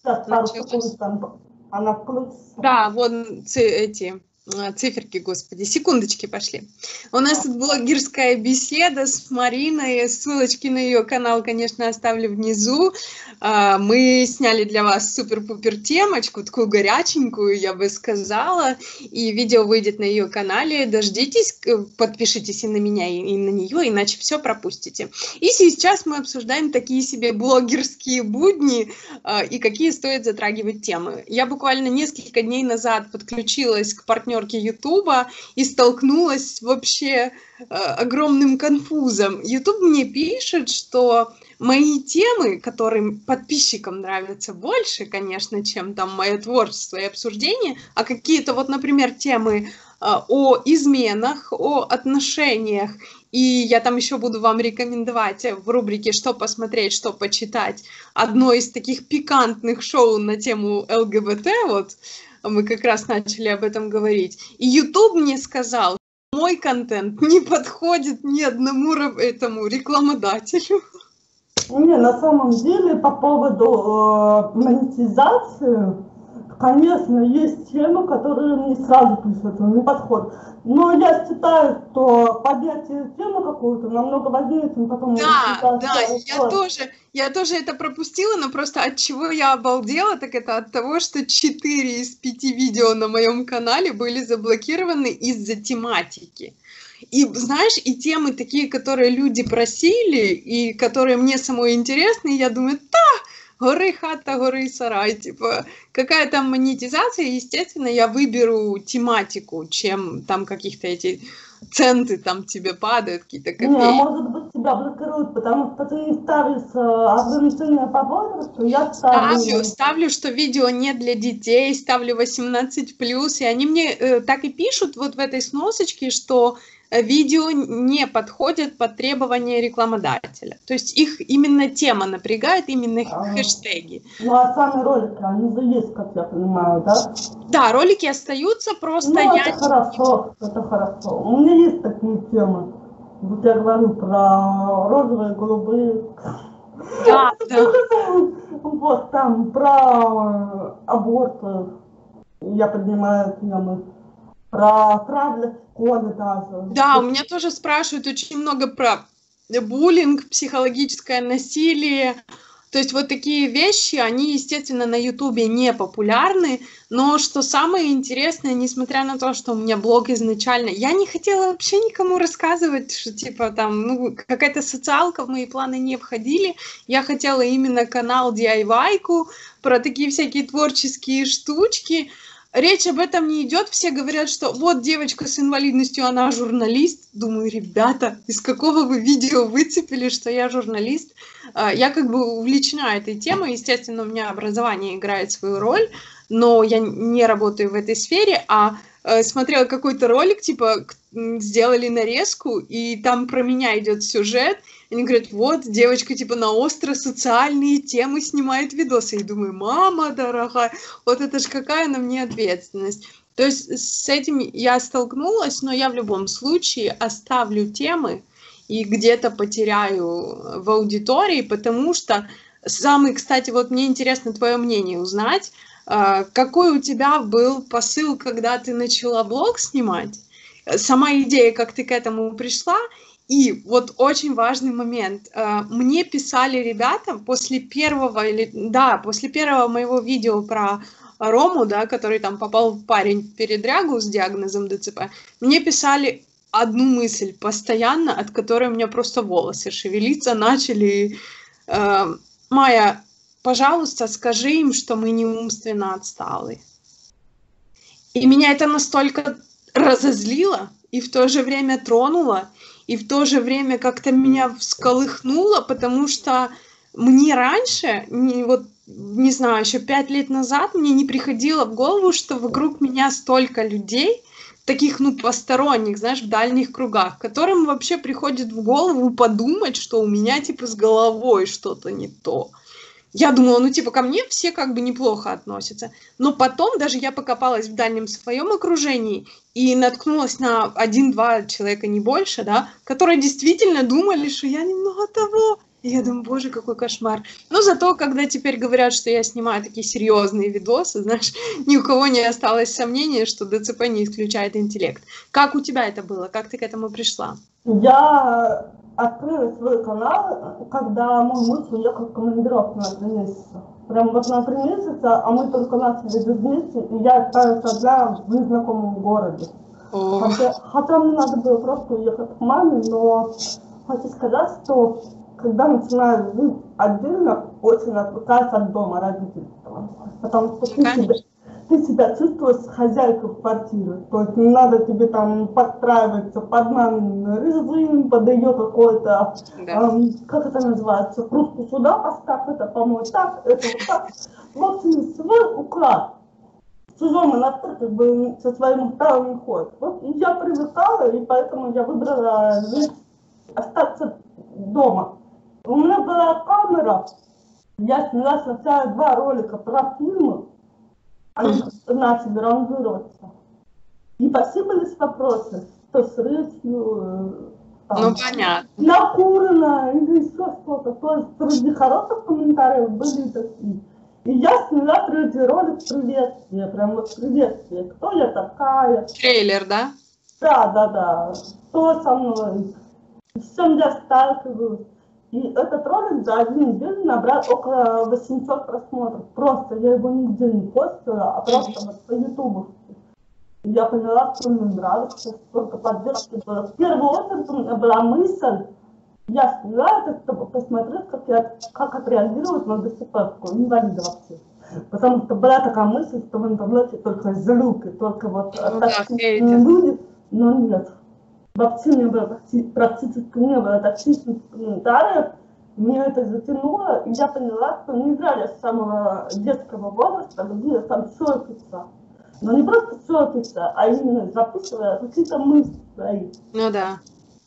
Сейчас пару секунд там она включится. Да, вон эти циферки, господи, секундочки пошли. У нас тут блогерская беседа с Мариной, ссылочки на ее канал, конечно, оставлю внизу. Мы сняли для вас супер-пупер темочку, такую горяченькую, я бы сказала, и видео выйдет на ее канале. Дождитесь, подпишитесь и на меня, и на нее, иначе все пропустите. И сейчас мы обсуждаем такие себе блогерские будни и какие стоит затрагивать темы. Я буквально несколько дней назад подключилась к партнерке Ютуба и столкнулась вообще огромным конфузом. Ютуб мне пишет, что мои темы, которые подписчикам нравятся больше, конечно, чем там мое творчество и обсуждение, а какие-то вот, например, темы о изменах, о отношениях, и я там еще буду вам рекомендовать в рубрике «Что посмотреть, что почитать» одно из таких пикантных шоу на тему ЛГБТ, вот, мы как раз начали об этом говорить. И YouTube мне сказал, что мой контент не подходит ни одному этому рекламодателю. Не, на самом деле, по поводу монетизации, конечно, есть темы, которые мне сразу пишут, не подходят. Но я считаю, что поднятие темы какую-то намного важнее, чем потом... Да, я тоже это пропустила, но просто от чего я обалдела, так это от того, что 4 из 5 видео на моем канале были заблокированы из-за тематики. И знаешь, и темы такие, которые люди просили, и которые мне самой интересны, я думаю, горы хата, горы сарай, типа, какая там монетизация, естественно, я выберу тематику, чем там каких-то эти центы там тебе падают, какие-то копейки. Не, может быть, тебя блокируют, потому что ты не ставишь ограничения по возрасту, я ставлю, что видео не для детей, ставлю 18+, и они мне так и пишут вот в этой сносочке, что видео не подходят под требования рекламодателя. То есть их именно тема напрягает, именно хэштеги. Ну а сами ролики, они же есть, как я понимаю, да? Да, ролики остаются, просто ну, это хорошо, это хорошо. У меня есть такие темы. Вот я говорю про розовые, голубые. Да, да. Вот там про аборты я поднимаю темы. Про травлю в школе даже. Да, у меня тоже спрашивают очень много про буллинг, психологическое насилие. То есть вот такие вещи, они, естественно, на Ютубе не популярны, но что самое интересное, несмотря на то, что у меня блог изначально, я не хотела вообще никому рассказывать, что типа там, ну, какая-то социалка в мои планы не входили, я хотела именно канал DIY-ку, про такие всякие творческие штучки. Речь об этом не идет, все говорят, что вот девочка с инвалидностью, она журналист. Думаю, ребята, из какого вы видео выцепили, что я журналист? Я как бы увлечена этой темой, естественно, у меня образование играет свою роль, но я не работаю в этой сфере, а смотрела какой-то ролик, типа, сделали нарезку, и там про меня идет сюжет, они говорят, вот, девочка, типа, на остро-социальные темы снимает видосы. И думаю, мама дорогая, вот это ж какая на мне ответственность. То есть с этим я столкнулась, но я в любом случае оставлю темы и где-то потеряю в аудитории, потому что самый, кстати, вот мне интересно твое мнение узнать, какой у тебя был посыл, когда ты начала блог снимать, сама идея, как ты к этому пришла. И вот очень важный момент. Мне писали ребята после первого моего видео про Рому, да, который там попал в парень в передрягу с диагнозом ДЦП, мне писали одну мысль постоянно, от которой у меня просто волосы шевелиться начали. Майя, пожалуйста, скажи им, что мы не умственно отсталые. И меня это настолько разозлило и в то же время тронуло, и в то же время как-то меня всколыхнуло, потому что мне раньше, не знаю, еще 5 лет назад мне не приходило в голову, что вокруг меня столько людей, таких, ну, посторонних, знаешь, в дальних кругах, которым вообще приходит в голову подумать, что у меня, типа, с головой что-то не то. Я думала, ну, типа, ко мне все как бы неплохо относятся. Но потом даже я покопалась в дальнем своем окружении и наткнулась на 1-2 человека, не больше, да, которые действительно думали, что я немного того. И я думаю, боже, какой кошмар. Но зато, когда теперь говорят, что я снимаю такие серьезные видосы, знаешь, ни у кого не осталось сомнения, что ДЦП не исключает интеллект. Как у тебя это было? Как ты к этому пришла? Я открыла свой канал, когда мой муж уехал в командировку на 3 месяца. Прям вот на 3 месяца, а мы только начали жить вместе, и я осталась одна в незнакомом городе. Хотя мне надо было просто уехать к маме, но хочу сказать, что когда начинаешь жить отдельно, очень отвлекаешь от дома родительства. Потому что ты себя чувствуешь хозяйкой в квартире. То есть не надо тебе там подстраиваться под мамин режим, под ее какой-то, как это называется, кружку сюда поставь, это помочь так, это вот так. В общем, свой уклад. В чужом монастырь как бы со своим правом не ходит. Вот и я привыкала, и поэтому я выбрала остаться дома. У меня была камера, я сняла сначала 2 ролика про фильмы, они начали ранжироваться. И посыпались вопросы, что с речью, ну, понятно. накурено или еще что-то. То есть среди хороших комментариев были такие. И я сняла 3-й ролик приветствия, прям вот приветствие. Кто я такая? Трейлер, да? Да. Что со мной? С чем я сталкиваюсь? И этот ролик за 1 день набрал около 800 просмотров. Просто я его нигде не постила, а просто вот по ютубу. И я поняла, что мне нравится, сколько поддержки было. В первую очередь у меня была мысль, я сняла это, чтобы посмотреть, как отреагируют на ДЦП-ку, инвалида вообще. Потому что была такая мысль, что в интернете только злюки, только вот токсичные люди, но нет. Вообще не было, практически не было токсичных комментариев. Мне это затянуло, и я поняла, что не зря я с самого детского возраста любила там шопиться. Но не просто шопиться, а именно записывая какие-то мысли свои. Ну да.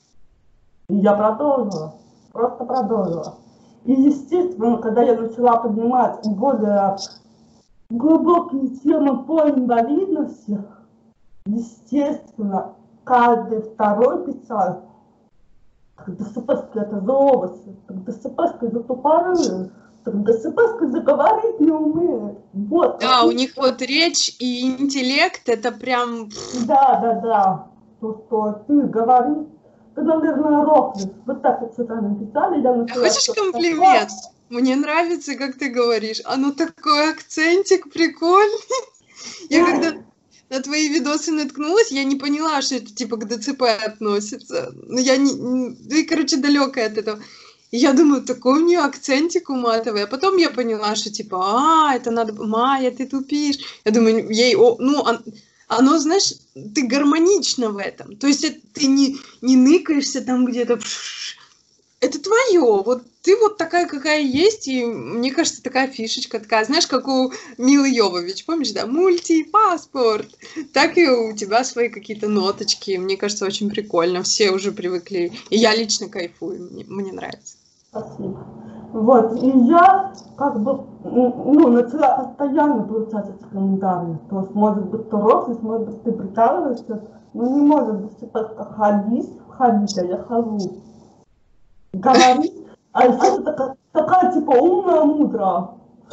И я продолжила, просто продолжила. И естественно, когда я начала поднимать более глубокие темы по инвалидности, естественно, каждый второй писал, так ДЦП-ски это за овощи, так ДЦП-ски за тупорылые, так ДЦП-ски заговорить не умеет. Вот. Да, у них вот речь и интеллект, это прям... Да. То, что ты говоришь, ты, наверное, рофлишь. Вот так вот что-то написали. Хочешь комплимент? Мне нравится, как ты говоришь. Оно такой акцентик прикольный. Я когда на твои видосы наткнулась, я не поняла, что это типа к ДЦП относится. Но я не, короче, далекая от этого. И я думаю, такой у нее акцентик уматовый. А потом я поняла, что типа, это надо... Майя, ты тупишь. Я думаю, ей... Оно, знаешь, ты гармонично в этом. То есть ты не ныкаешься там где-то. Это твое. Вот ты вот такая, какая есть. И мне кажется, такая фишечка такая. Знаешь, как у Милы Йовович. Помнишь, да? Мультипаспорт. Так и у тебя свои какие-то ноточки. Мне кажется, очень прикольно. Все уже привыкли. И я лично кайфую. Мне нравится. Спасибо. Вот, и я как бы, начала постоянно получать эти комментарии. То есть, может быть, ты рофлишь, может быть, ты прикалываешься, но не может быть, типа, ходить, а я хожу. Говорить, а еще ты такая, типа, умная, мудрая.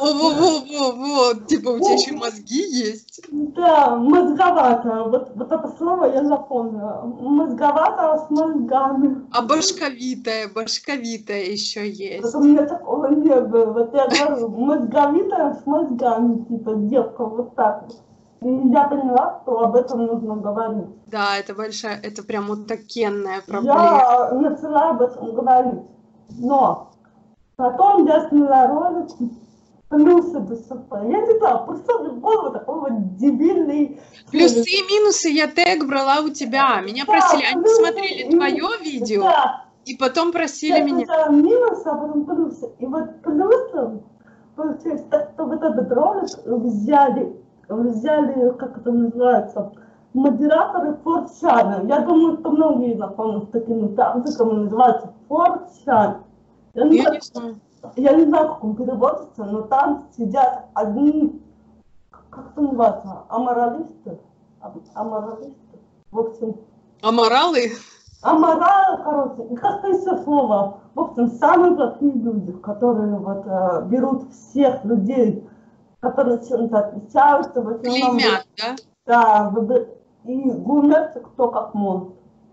Во, типа, у тебя еще мозги есть. Да, мозговатая, вот это слово я запомнила. Мозговатая с мозгами. А башковитая еще есть. Вот у меня такого не было. Вот я говорю, мозговитая с мозгами, типа, девка, вот так вот. И я поняла, что об этом нужно говорить. Да, это большая, это прям вот такенная проблема. Я начала об этом говорить. Но потом я сняла ролик плюсы ДЦП. Я не знаю, просто не было такого дебильный... Плюсы и минусы я тег брала у тебя. Меня просили, они смотрели твое видео, и потом просили меня. Сначала минусы, а потом плюсы. И вот плюсом получается, что вот этот ролик взяли, как это называется, модераторы форчана. Я думаю, что многие знакомы с такими тактиками, называется форчан. Я не знаю, как он переводится, но там сидят одни, как это называется, аморалисты. В общем... Аморалы? аморал, короче, и как-то еще слово. В общем, самые плохие люди, которые вот берут всех людей, которые чем-то отличаются, в основном, Клеймят, да? да, и гумятся кто как может.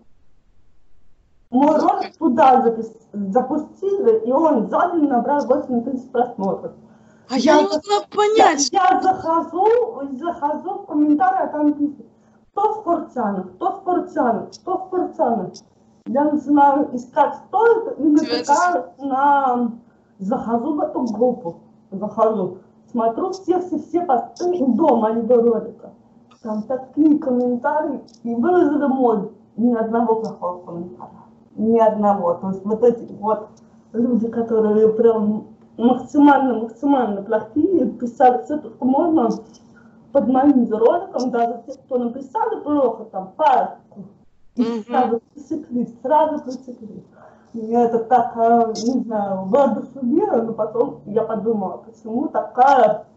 Мой ролик туда запустили, и он за день набрал 8 тысяч просмотров. А я не могла понять. Я захожу в комментарии, а там пишут, кто спортсменов, кто спортсменов, кто спортсменов. Я начинаю искать, что это, и натыкаюсь захожу в эту группу, смотрю все посты до моего ролика. Там такие комментарии, и выложили мой, ни одного плохого комментария. Ни одного. То есть вот эти вот люди, которые прям максимально плохие, писали все, что можно под моим роликом, даже те, кто написали плохо, там, парочку, и сразу пресекли. Меня это так, не знаю, воодушевило, но потом я подумала, почему такая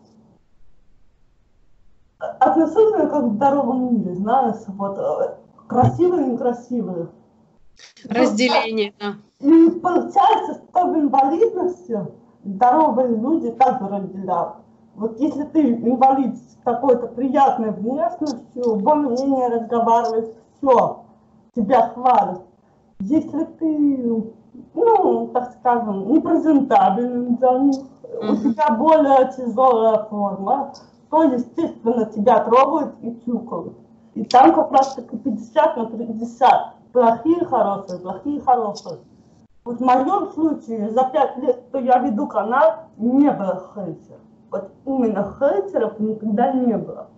отношение как в здоровом мире, знаешь, вот красивые и некрасивые. Разделение, да. И получается, что в инвалидности здоровые люди также разделяют. Вот если ты инвалид с какой-то приятной внешностью, более-менее разговариваешь, все, тебя хвалят. Если ты, ну, так скажем, непрезентабельный для них, у тебя более тяжелая форма, то, естественно, тебя трогают и тюкают. И там как раз таки 50 на 50. Плохие, хорошие. Вот в моем случае, за 5 лет, что я веду канал, не было хейтеров. Вот именно хейтеров никогда не было.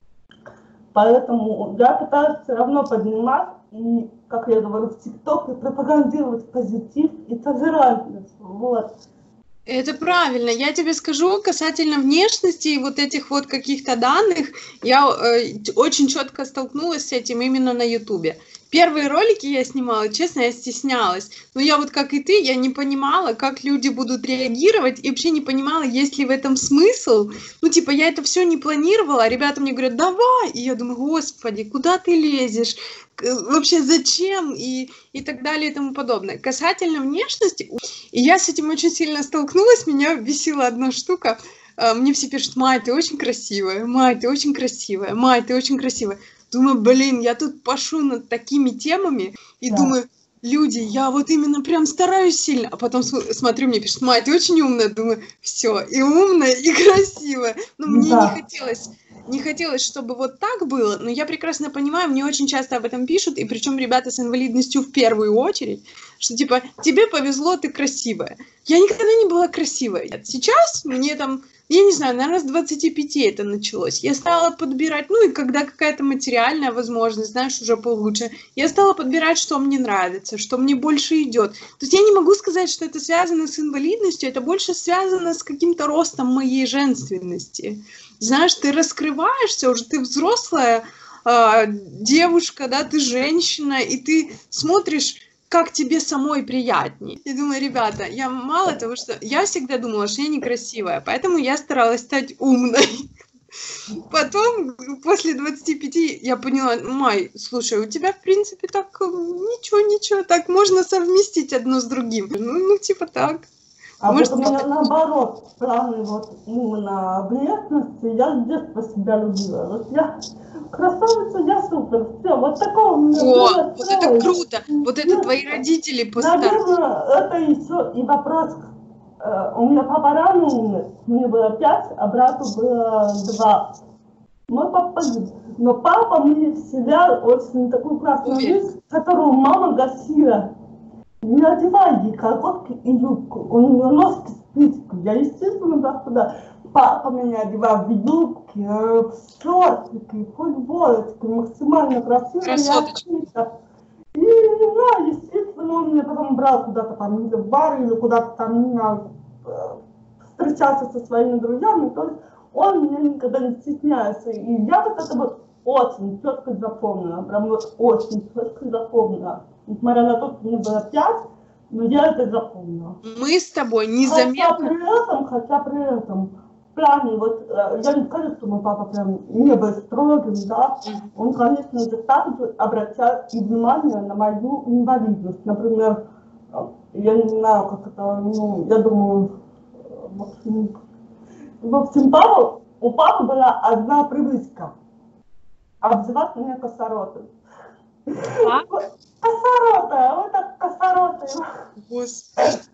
Поэтому я пытаюсь все равно поднимать и, как я говорю, в ТикТоке пропагандировать позитив и толерантность. Вот. Это правильно. Я тебе скажу, касательно внешности и вот этих вот каких-то данных, я очень четко столкнулась с этим именно на Ютубе. Первые ролики я снимала, честно, я стеснялась. Но я вот как и ты, я не понимала, как люди будут реагировать, и вообще не понимала, есть ли в этом смысл. Ну, типа, я это все не планировала, а ребята мне говорят, давай! И я думаю, господи, куда ты лезешь? Вообще зачем? И так далее и тому подобное. Касательно внешности, и я с этим очень сильно столкнулась, меня бесила одна штука. Мне все пишут, Май, ты очень красивая, Май, ты очень красивая, Май, ты очень красивая. Думаю, блин, я тут пашу над такими темами и думаю, люди, я вот именно прям стараюсь сильно, а потом смотрю, мне пишут, Май, ты очень умная, думаю, все, и умная, и красивая. Но мне не хотелось, чтобы вот так было, но я прекрасно понимаю, мне очень часто об этом пишут, и причем ребята с инвалидностью в первую очередь, что типа, тебе повезло, ты красивая. Я никогда не была красивой. Сейчас мне там, я не знаю, наверное, с 25 это началось. Я стала подбирать, ну и когда какая-то материальная возможность, знаешь, уже получше, я стала подбирать, что мне нравится, что мне больше идет. То есть я не могу сказать, что это связано с инвалидностью, это больше связано с каким-то ростом моей женственности. Знаешь, ты раскрываешься уже, ты взрослая девушка, да, ты женщина, и ты смотришь, как тебе самой приятнее. И думаю, ребята, я мало того, что... Я всегда думала, что я некрасивая, поэтому я старалась стать умной. Потом, после 25, я поняла, Май, слушай, у тебя, в принципе, так ничего, так можно совместить одно с другим. Ну типа так. А может, вот у меня наоборот, странный вот именно внешности, я с детства себя любила. Вот я красавица, я супер, все, вот такого у меня вот это круто, вот это твои родители поставили. Наверное, это еще и вопрос, у меня папа рано умер, мне было 5, а брату было 2. Мой папа погиб, но папа мне вселял очень такую красную вещь, которую мама гасила. Не одевай ей колготки и юбку, у нее ножки спичку. Я, естественно, туда. Папа меня одевал в юбки, в шортики, футболочки, максимально красивые. И, не знаю, естественно, он меня потом брал куда-то там, или в бар, или куда-то там, не знаю, встречаться со своими друзьями. То есть он меня никогда не стеснялся. И я вот это вот очень четко запомнила, прям вот очень четко запомнила. Несмотря на то, что мне было 5, но я это запомнила. Мы с тобой незаметно... Хотя при этом в плане, вот, я не скажу, что мой папа прям не был строгим, да, он, конечно же, также обращал и внимание на мою инвалидность. Например, я не знаю, как это, ну, я думаю, в общем, у папы была одна привычка – обзывать меня косоротой. А? Косоротая, вот так косоротая. Господи.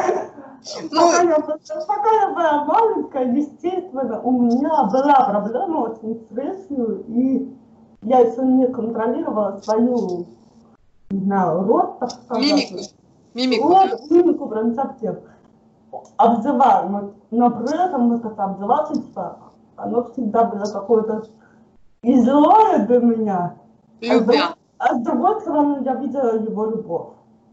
Пока я была маленькая, естественно, у меня была проблема очень с речью, и я еще не контролировала свою, не знаю, рот, так сказать. Мимику, рот, да? мимику прям совсем. Обзываем, но при этом вот это обзывательство, оно всегда было какое-то и злое для меня. Любя. А с другой стороны, я видела его любовь.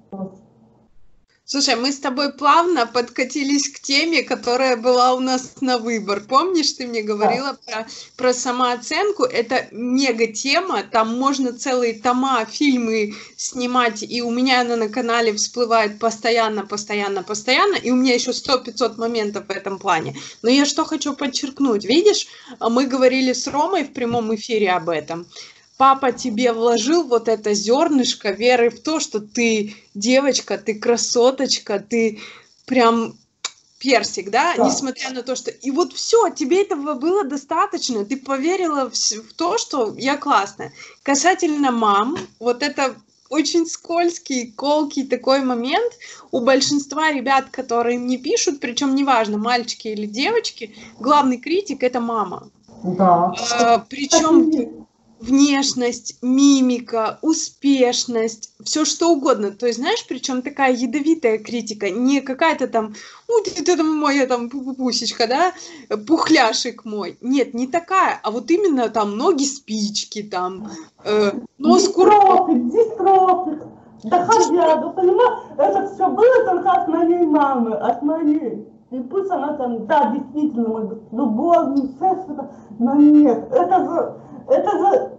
Слушай, мы с тобой плавно подкатились к теме, которая была у нас на выбор. Помнишь, ты мне говорила про самооценку? Это мега-тема, там можно целые тома, фильмы снимать, и у меня она на канале всплывает постоянно, и у меня еще 100-500 моментов в этом плане. Но я что хочу подчеркнуть, видишь, мы говорили с Ромой в прямом эфире об этом. Папа тебе вложил вот это зернышко веры в то, что ты девочка, ты красоточка, ты прям персик, да? Несмотря на то, что... И вот все, тебе этого было достаточно, ты поверила в то, что я классная. Касательно мам, вот это очень скользкий, колкий такой момент. У большинства ребят, которые мне пишут, причем неважно, мальчики или девочки, главный критик – это мама. Да. Причем... внешность, мимика, успешность, все что угодно. То есть, знаешь, причем такая ядовитая критика, не какая-то там, ты там моя там пусечка, да, пухляшик мой. Нет, не такая, а вот именно там ноги спички, там, нос курок. Дистрофик. Да хотя, да понимаешь, это все было только от моей мамы, от моей. И пусть она там, да, действительно, может быть, любовь, все что-то, но нет, это же,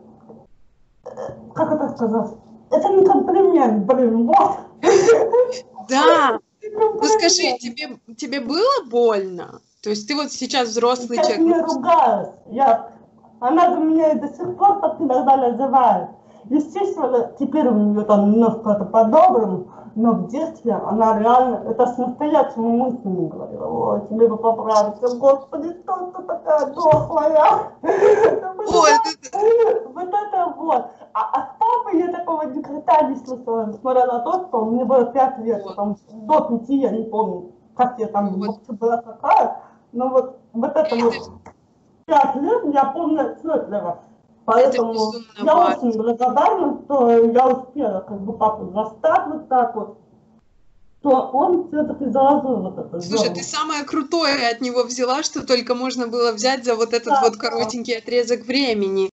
как это сказать, это не комплимент, блин, вот. Да, ну скажи, тебе было больно? То есть ты вот сейчас взрослый человек. Я не ругаюсь, она же меня и до сих пор так иногда называет. Естественно, теперь у нее там немножко это по-доброму, но в детстве она реально, это с настоящими мыслями говорила, ой, тебе бы поправиться, господи, что ты такая дохлая. Вот это вот. А с папой я такого никогда не слышала, несмотря на то, что мне было 5 лет, там, до 5, я не помню, как я там была какая, но вот это вот 5 лет я помню отчетливо. Поэтому я очень благодарна, что я успела как бы папу застать вот так вот, что он все-таки заложил вот это. Слушай, ты самое крутое от него взяла, что только можно было взять за вот этот вот коротенький отрезок времени.